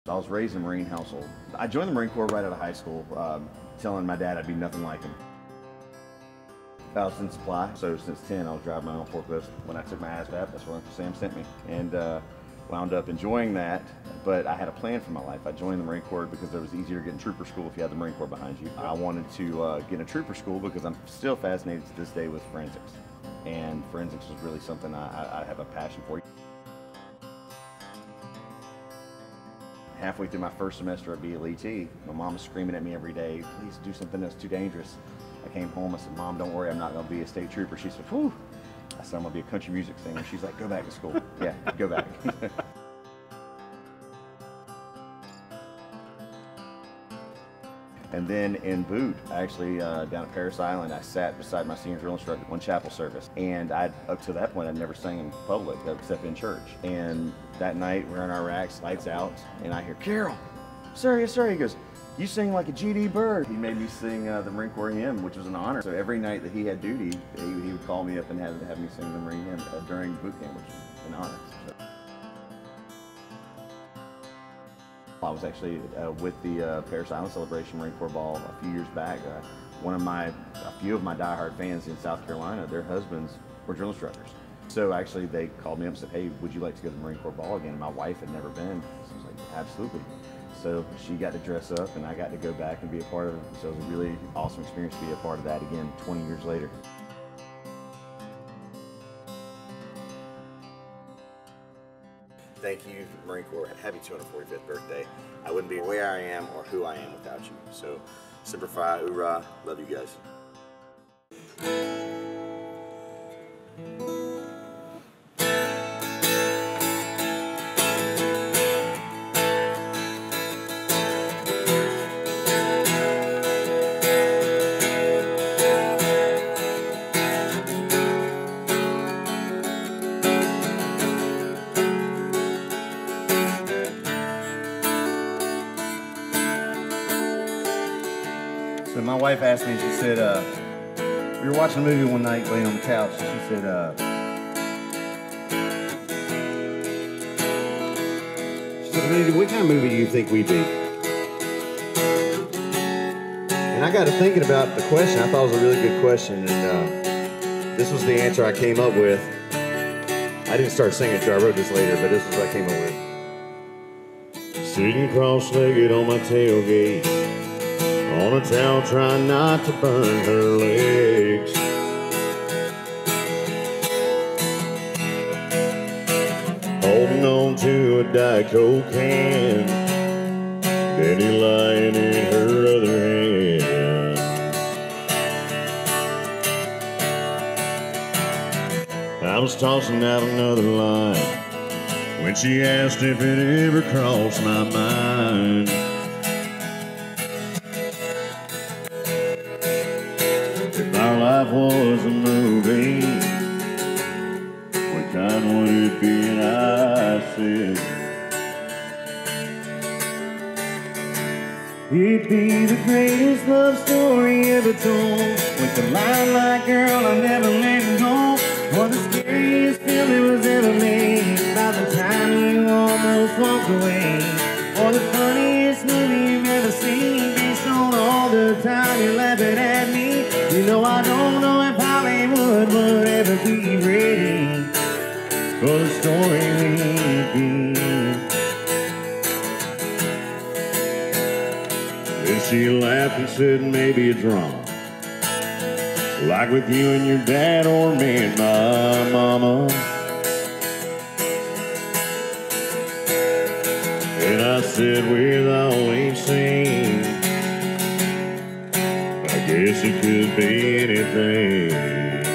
I was raised in a Marine household. I joined the Marine Corps right out of high school, telling my dad I'd be nothing like him. I was in supply, so since 10 I was driving my own forklift. When I took my ASVAB, that's where Uncle Sam sent me, and wound up enjoying that, but I had a plan for my life. I joined the Marine Corps because it was easier to get in trooper school if you had the Marine Corps behind you. I wanted to get in trooper school because I'm still fascinated to this day with forensics, and forensics was really something I have a passion for. Halfway through my first semester at BLET, my mom was screaming at me every day, please do something that's too dangerous. I came home, I said, Mom, don't worry, I'm not gonna be a state trooper. She said, whew. I said, I'm gonna be a country music singer. She's like, go back to school. Yeah, go back. And then in boot, actually down at Paris Island, I sat beside my senior drill instructor one chapel service. And up to that point, I'd never sang in public except in church. And that night, we're in our racks, lights out, and I hear, Carroll, sir, yes, sir. He goes, you sing like a G.D. Bird. He made me sing the Marine Corps hymn, which was an honor. So every night that he had duty, he would call me up and have me sing the Marine hymn during boot camp, which was an honor. So. I was actually with the Paris Island Celebration Marine Corps Ball a few years back. A few of my diehard fans in South Carolina, their husbands were drill instructors. So actually they called me up and said, hey, would you like to go to the Marine Corps Ball again? And my wife had never been. So I was like, absolutely. So she got to dress up and I got to go back and be a part of it. So it was a really awesome experience to be a part of that again 20 years later. Thank you, Marine Corps. Happy 245th birthday. I wouldn't be where I am or who I am without you. So, Semper Fi, hoorah, love you guys. So my wife asked me, she said, we were watching a movie one night laying on the couch, and she said, what kind of movie do you think we'd be? And I got to thinking about the question. I thought it was a really good question, and this was the answer I came up with. I didn't start singing it, I wrote this later, but this is what I came up with. Sitting cross-legged on my tailgate, on a towel trying not to burn her legs. Holding on to a Diet Coke can, Betty lying in her other hand. I was tossing out another line when she asked if it ever crossed my mind. Our life was a movie, what kind would it be? And I said, it'd be the greatest love story ever told, with the line like, girl, I'll never let go, or the scariest film it was ever made, by the time you almost walked away, or the funniest movie you've ever seen, based on all the time you're laughing at me. You know, I don't know if Hollywood would ever be ready for the story we'd be. Then she laughed and said, maybe it's wrong, like with you and your dad or me and my mama. And I said, with all we've seen, I guess it could be anything.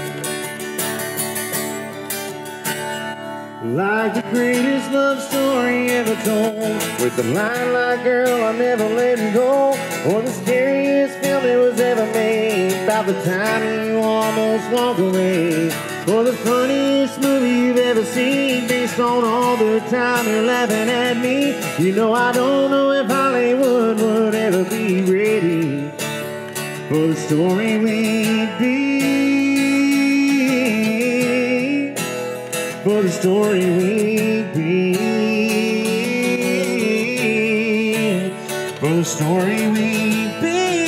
Like the greatest love story ever told, with the line like, girl, I'll never let go, or the scariest film it was ever made, about the time you almost walk away, or the funniest movie you've ever seen, based on all the time you're laughing at me. You know, I don't know if Hollywood would ever be ready for the story we'd be, for the story we'd be. a story we've been.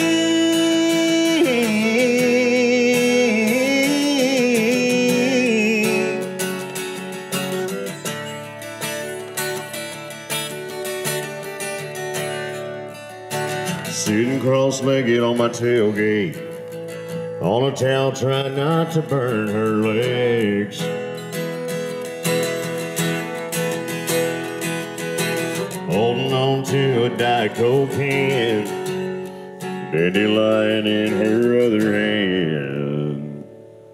Sitting cross-legged on my tailgate, on a towel trying not to burn her legs. Holding on to a Diet Coke can, dandelion in her other hand.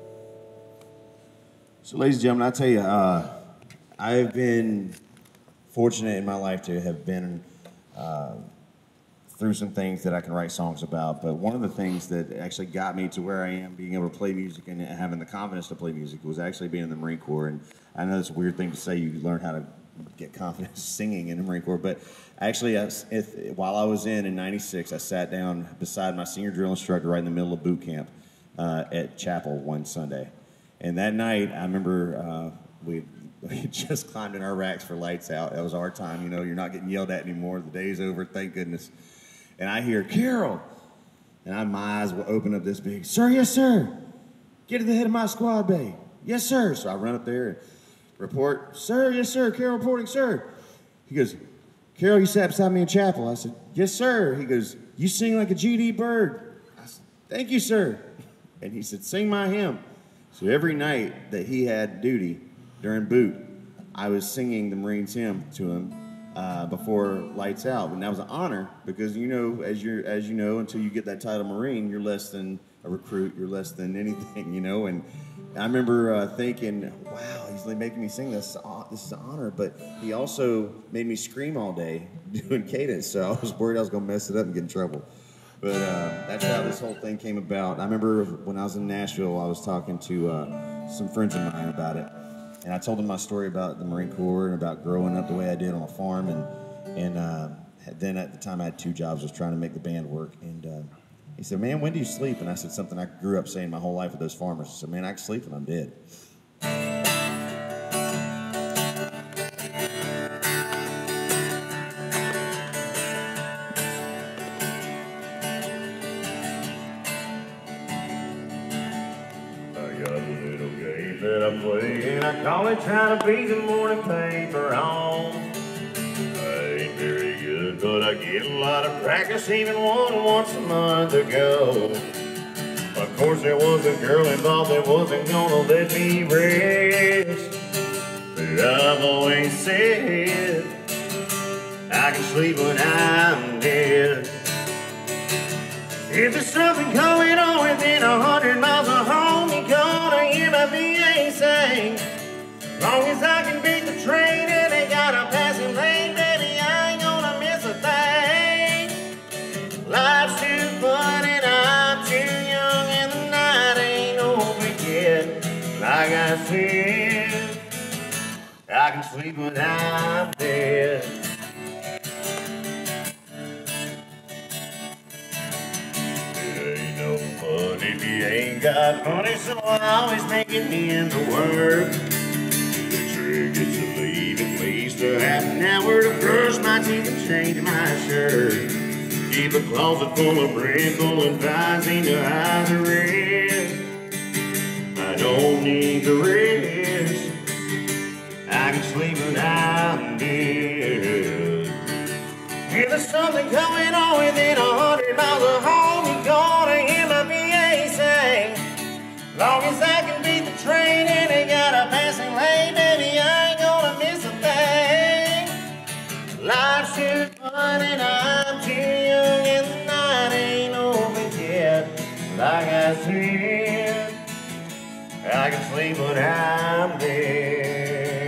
So ladies and gentlemen, I tell you, I've been fortunate in my life to have been through some things that I can write songs about, but one of the things that actually got me to where I am, being able to play music and having the confidence to play music, was actually being in the Marine Corps. And I know it's a weird thing to say, you learn how to get confidence singing in the Marine Corps, but actually while I was in '96, I sat down beside my senior drill instructor right in the middle of boot camp at chapel one Sunday. And that night, I remember we just climbed in our racks for lights out. That was our time, you know, you're not getting yelled at anymore. The day's over, thank goodness. And I hear, Carroll. And my eyes will open up this big. Sir, yes, sir. Get to the head of my squad bay. Yes, sir. So I run up there and report. Sir, yes, sir. Carroll reporting, sir. He goes, Carroll, you sat beside me in chapel. I said, yes, sir. He goes, you sing like a GD bird. I said, thank you, sir. And he said, sing my hymn. So every night that he had duty during boot, I was singing the Marines hymn to him before lights out. And that was an honor because, you know, as you know, until you get that title Marine, you're less than a recruit, you're less than anything, you know. And I remember thinking, wow, he's making me sing this. This is an honor. But he also made me scream all day doing cadence. So I was worried I was going to mess it up and get in trouble. But that's how this whole thing came about. I remember when I was in Nashville, I was talking to some friends of mine about it. And I told them my story about the Marine Corps and about growing up the way I did on a farm. And then at the time I had 2 jobs. I was trying to make the band work. And he said, man, when do you sleep? And I said something I grew up saying my whole life with those farmers. I said, man, I can sleep when I'm dead. That I play, and I call it trying to be the morning paper on. I ain't very good, but I get a lot of practice, even one once a month ago. Of course, there was a girl involved that wasn't gonna let me rest. But I've always said I can sleep when I'm dead. If there's something going on within 100 miles of home, you're gonna hear my VA sing. Long as I can beat the train and they got a passing lane, baby, I ain't gonna miss a thing. Life's too fun and I'm too young and the night ain't over yet. Like I said, I can sleep when I'm dead. If you ain't got money, so I always make it in to work. The trick is to leave at least a half an hour to brush my teeth and change my shirt. Keep a closet full of Brindle and Visine to hide the rest. I don't need the rest. I can sleep when I'm dead. If there's something going on within 100 miles of home, you're gonna hear my VA sing. Long as I can beat the train and they got a passing lane, baby, I ain't gonna miss a thing. Life's too fun and I'm too young and the night ain't over yet. Like I said, I can sleep when I'm dead.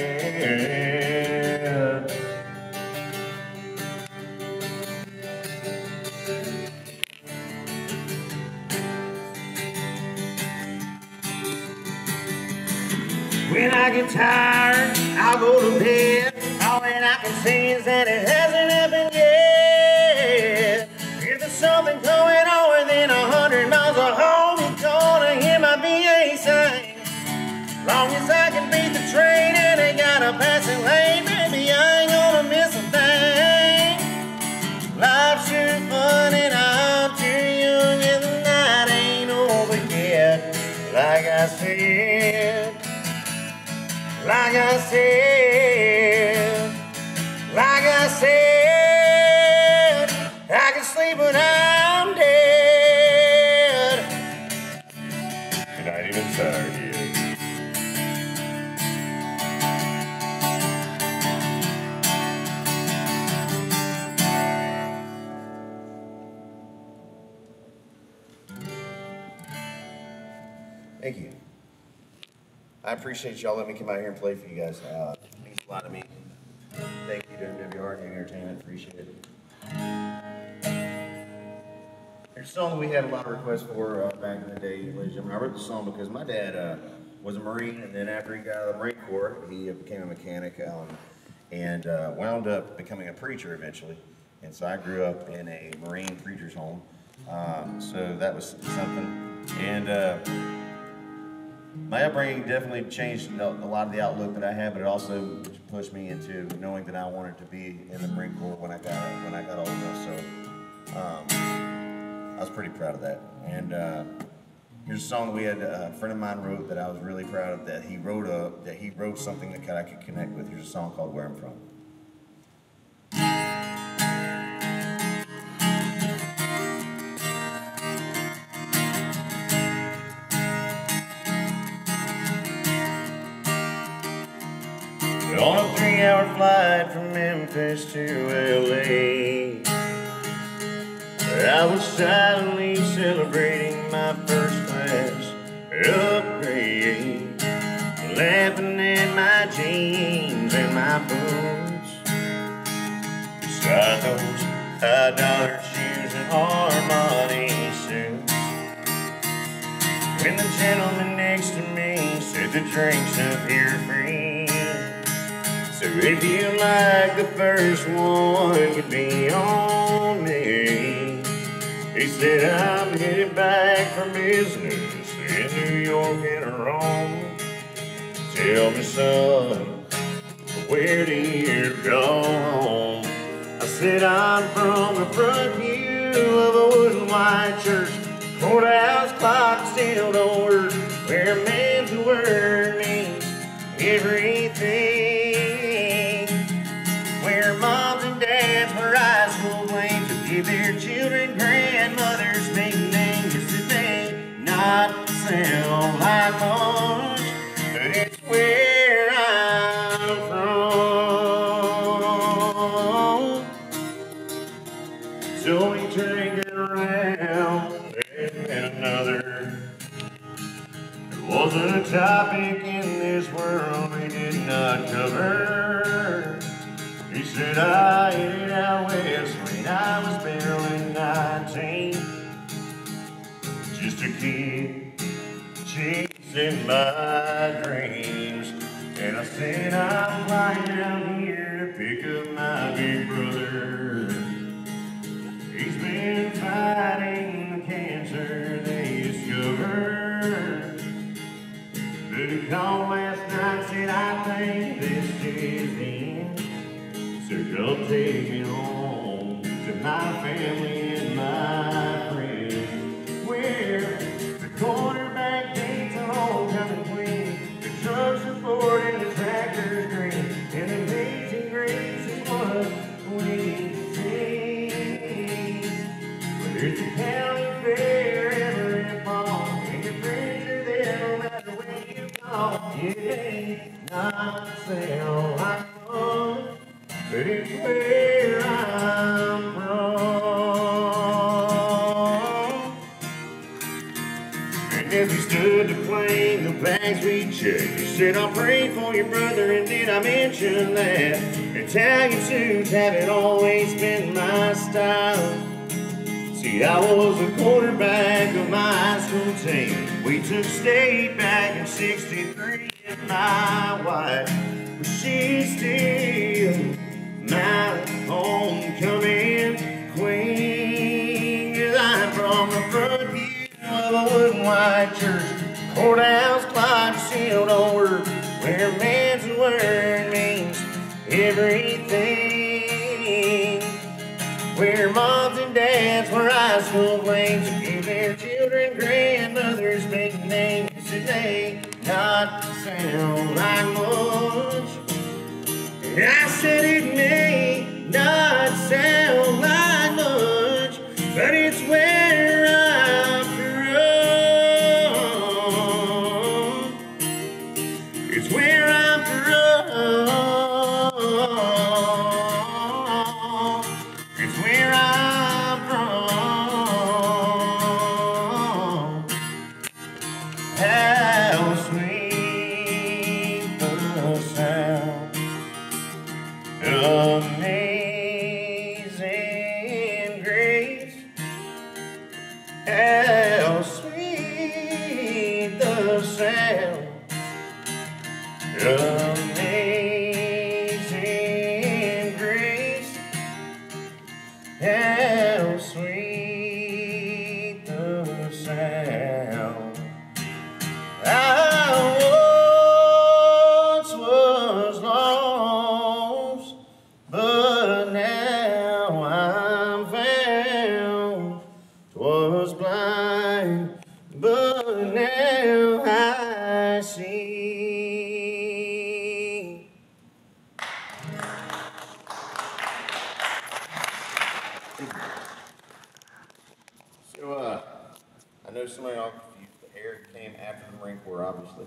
When I get tired, I'll go to bed. All that I can say is that it hasn't happened yet. If there's something going on within 100 miles of home, you're gonna hear my VA sing. Long as I can beat the train and they got a passing lane, baby, I ain't gonna miss a thing. Life's too Like I said, I can sleep when I'm dead. And I ain't even tired yet. Thank you. I appreciate y'all letting me come out here and play for you guys. It means a lot to me. Thank you to WR Entertainment. Appreciate it. There's a song that we had a lot of requests for back in the day, ladies and gentlemen. I wrote the song because my dad was a Marine, and then after he got out of the Marine Corps, he became a mechanic and wound up becoming a preacher eventually. And so I grew up in a Marine preacher's home. So that was something. And my upbringing definitely changed a lot of the outlook that I had, but it also pushed me into knowing that I wanted to be in the Marine Corps when I got old enough. So I was pretty proud of that. And here's a song that we had a friend of mine wrote that I was really proud of, that he wrote something that I could connect with. Here's a song called "Where I'm From." On a 3-hour flight from Memphis to LA, I was silently celebrating my first class upgrade, laughing at my jeans and my boots, beside those high-dollar shoes and Armani suits. When the gentleman next to me said the drinks up here free, so if you like the first one, it could be on me. He said, I'm headed back for business in New York and Rome. Tell me, son, where do you go home? I said, I'm from the front pew of a wood and white church. Courthouse clock still don't work, where a man's word means everything. Where moms and dads were high school flames to give their children grandmothers nicknames. Yes, it may not sound like much, but it's where I'm from. So we drink it around and another. There wasn't a topic in this world we did not cover. He said, I headed out west when I was barely 19. Just a kid chasing my dreams. And I said, I'm flying down here to pick up my big brother. He's been fighting the cancer they discovered. But he called last night and said, I think this is the end. So come take me home to my family and my friends, where the quarterback dates an homecoming queen, the trucks are Ford and the tractor's green, and Amazing Grace is what we sing. But there's a county fair every fall, and your friends are there no matter where you go. It ain't not sound like fun, but it's where I'm from. And as we stood to claim the bags we checked, he said, I'll pray for your brother, and did I mention that Italian suits haven't always been my style? See, I was the quarterback of my high school team. We took state back in '63, and my wife, she's still my homecoming queen. 'Cause I'm from the front pew of a wood and white church. Courthouse clock still don't work, where a man's word means everything. Where moms and dads were high school flames to give their children grandmothers nicknames. Today not sound like much, just so you know, the hair came after the Marine Corps, obviously.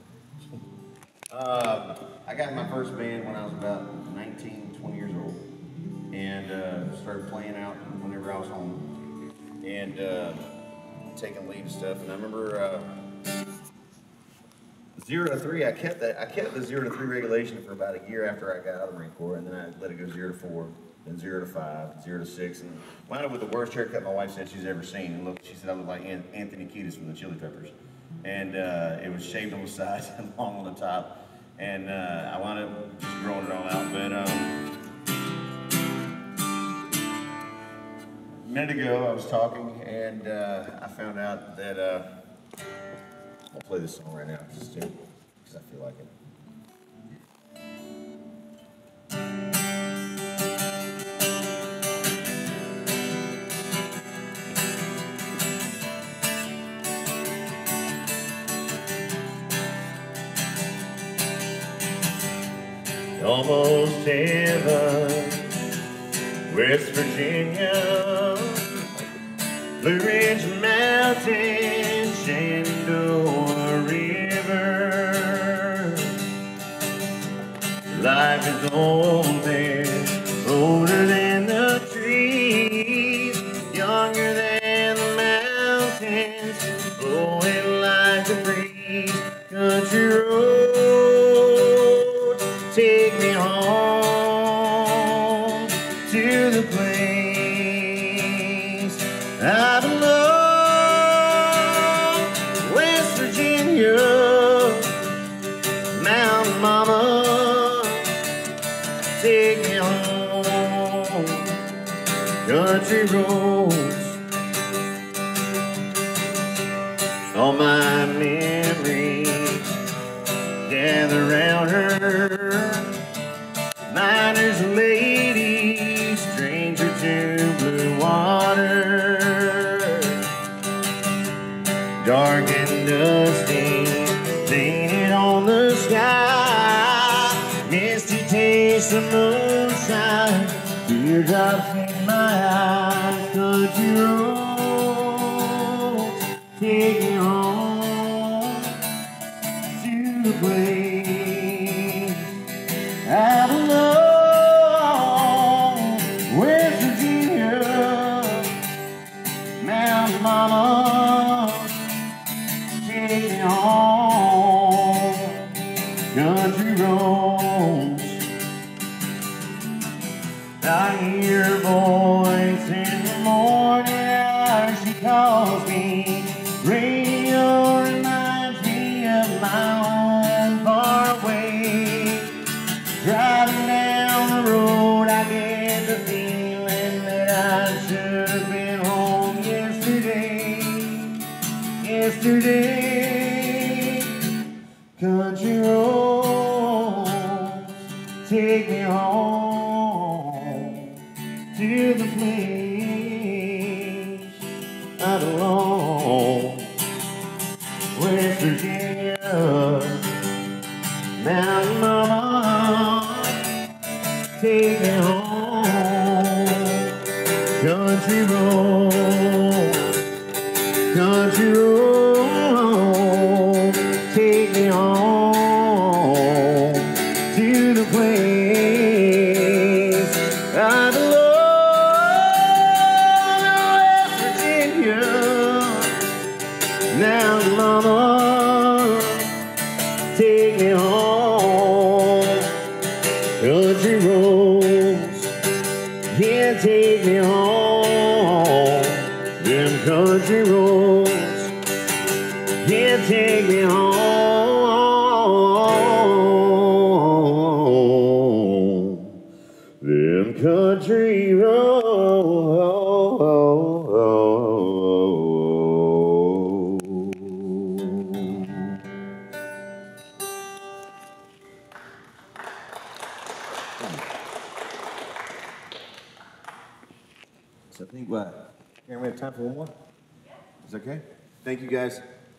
I got in my first band when I was about 19, 20 years old, and started playing out whenever I was home, and taking lead and stuff. And I remember 0 to 3. I kept the 0 to 3 regulation for about a year after I got out of the Marine Corps, and then I let it go 0 to 4, then 0 to 5, 0 to 6, and wound up with the worst haircut my wife said she's ever seen. And look, she said I looked like Anthony Kiedis from the Chili Peppers, and it was shaved on the sides and long on the top. And I wound up just growing it all out. But a minute ago I was talking, and I found out that I'll play this song right now just because I feel like it. Almost heaven, West Virginia, Blue Ridge Mountains, Shenandoah River. Life is old there, older than the trees, younger than the mountains, blowing like a breeze. Country road, take me home to the place I belong. West Virginia, Mountain Mama, take me home. Country roads, all my memories gather round her. Miner's lady, stranger to blue water, dark and dusty, painted on the sky, misty taste of moonshine, teardrops in my eyes. Country roads, take me home to the place I belong. West Virginia, Mountain Mama, take me home. Country roads, I hear her voice in the morning hours. She calls me. Radio reminds me of my home far away. Driving down the road, I get the feeling that I should have been home yesterday. Yesterday, country roads, take me home to the place I belong. West Virginia, Mountain Mama, take me home. Country road, country road, take me home to the place I belong. West Virginia, Mountain Mama, take me home. Country roads, yeah, take me home. Them country roads, yeah, take me home. Them country roads. So I think Karen, we have time for one more? Is that okay? Thank you, guys.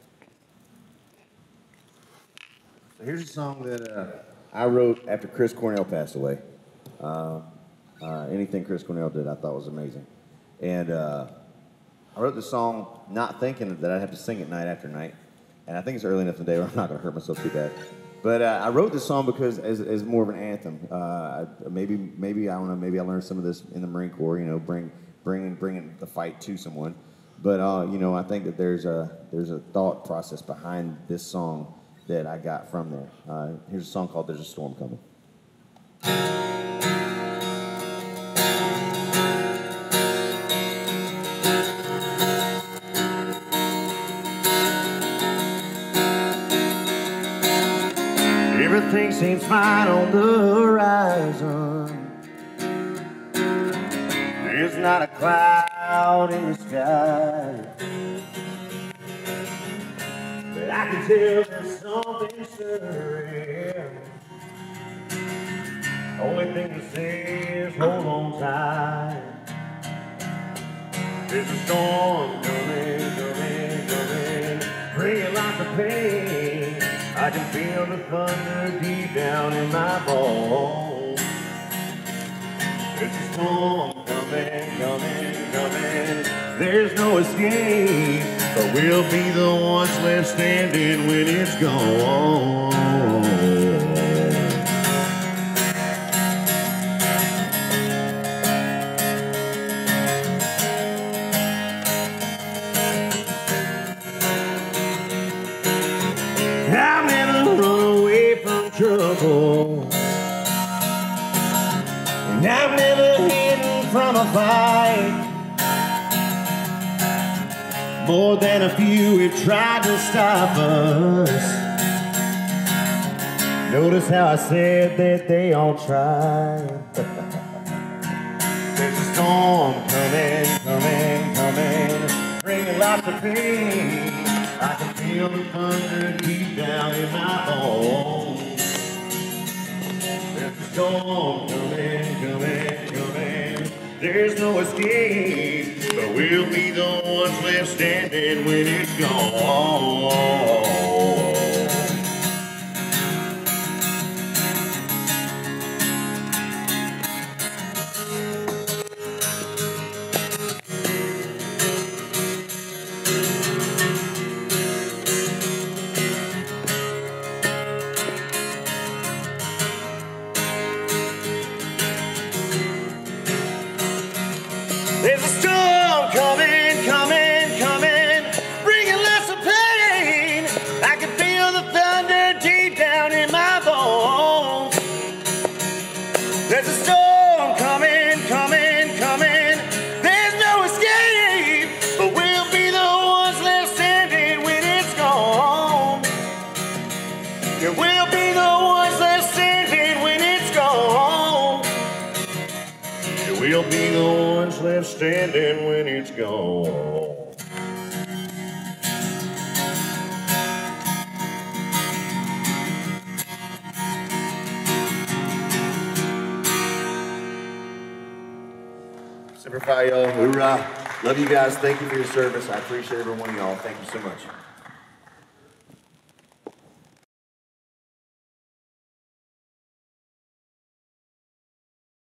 So here's a song that I wrote after Chris Cornell passed away. Anything Chris Cornell did I thought was amazing. And I wrote this song not thinking that I'd have to sing it night after night. And I think it's early enough in the day where I'm not going to hurt myself too bad. But I wrote this song because as more of an anthem. Maybe I don't know. Maybe I learned some of this in the Marine Corps. You know, bringing the fight to someone. But you know, I think that there's a thought process behind this song that I got from there. Here's a song called "There's a Storm Coming." Everything seems fine on the horizon. There's not a cloud in the sky, but I can tell there's something stirring. Only thing to say is hold on tight. There's a storm coming, bringing lots of pain. I can feel the thunder deep down in my bones. There's a storm coming. There's no escape, but we'll be the ones left standing when it's gone. I've never run away from trouble, and I've never hidden from a fight. More than a few have tried to stop us. Notice how I said that they all tried. There's a storm coming, bringing lots of pain. I can feel the thunder deep down in my bones. There's a storm coming. There's no escape, but we'll be the ones left standing when it's gone. There's a storm coming, bringing lots of pain. I can feel the thunder deep down in my bones. There's a storm coming. There's no escape, but we'll be the ones left standing when it's gone. Yeah, we'll be the ones left standing when it's gone. Yeah, we'll be the ones left standing when it's gone. Semper Fi, y'all. Hoorah. Love you guys. Thank you for your service. I appreciate every one of y'all. Thank you so much.